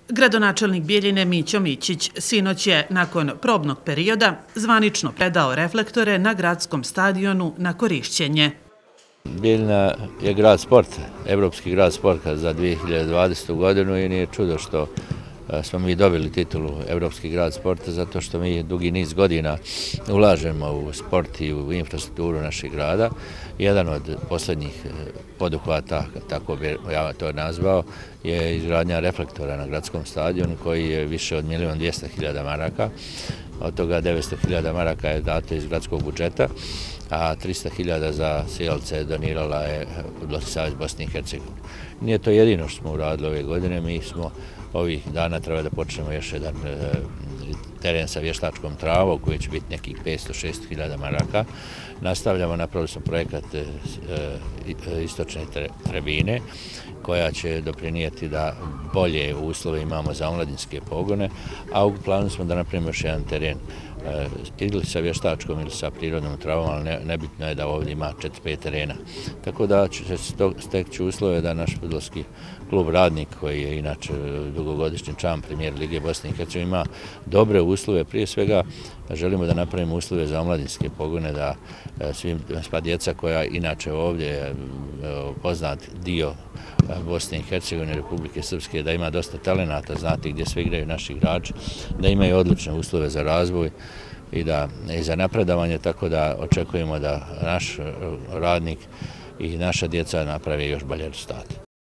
Gradonačelnik Bjeljine Mićo Mićić sinoć je, nakon probnog perioda, zvanično predao reflektore na gradskom stadionu na korišćenje. Bjeljina je grad sporta, evropski grad sporta za 2020. godinu i nije čudo što smo mi dobili titulu Evropski grad sporta zato što mi dugi niz godina ulažemo u sport i u infrastrukturu našeg grada. Jedan od posljednjih poduhvata, tako bi ja to nazvao, je izgradnja reflektora na gradskom stadionu koji je više od 1.200.000 maraka. Od toga 900.000 maraka je dato iz gradskog budžeta, a 300.000 za sjelce donirala je Fudbalski savez Bosne i Hercegovine. Nije to jedino što smo uradili ove godine, mi smo ovih dana treba da počnemo još jedan teren sa vještačkom travom koji će biti nekih 500-600.000 maraka. Nastavljamo, napravili smo projekat istočne tribine koja će doprinijeti da bolje uslove imamo za omladinske pogone, a u planu smo da napravimo još jedan teren ili sa vještačkom ili sa prirodnom travom, ali nebitno je da ovdje ima 4-5 terena. Tako da će se steći uslove da naš fudbalski klub Radnik, koji je inače dugogodišnji član Premijer Lige Bosne i Hercegovine, ima dobre uslove. Prije svega želimo da napravimo uslove za omladinske pogone, da sva djeca koja inače ovdje je poznat dio Bosne i Hercegovine, Republike Srpske, da ima dosta talenata, znate gdje sve igraju naši igrači, da imaju odlične uslove za razvoj i za napredovanje, tako da očekujemo da naš Radnik i naša djeca naprave još bolje rezultate.